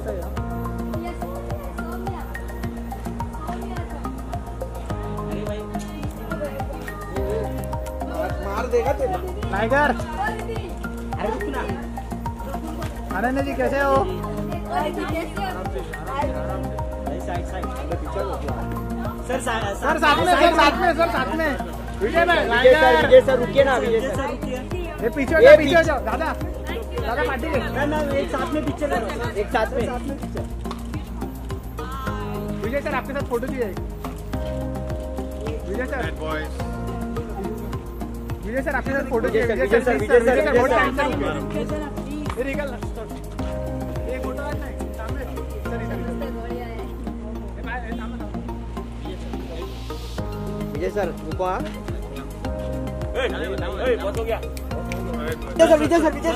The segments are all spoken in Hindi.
मार देगा तेरा टाइगर। अरे रुक ना। अनन्या जी कैसे हो? सर सर साथ में, सर साथ में, सर साथ में। विजय भाई, विजय सर रुकिए ना, विजय सर रुकिए। ये पीछे हो जाओ, पीछे हो जाओ दादा, दादा पार्टी ले। ना एक साथ में पिक्चर करो, एक साथ में पिक्चर। विजय सर आपके साथ फोटो चाहिए। विजय सर, विजय सर आपके साथ फोटो चाहिए। विजय सर, विजय सर बहुत टाइम से ये निकल ये फोटो है नहीं सामने। विजय सर रुको। हाँ बहुत हो गया। विजय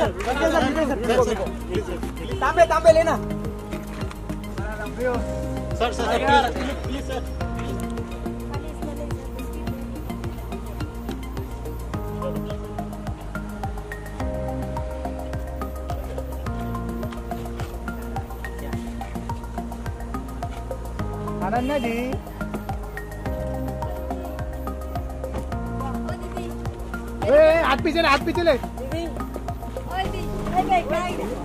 सर तांबे लेना। Sir please sir. Ananya ji हाथ पीछे ले, हाथ पीछे ले।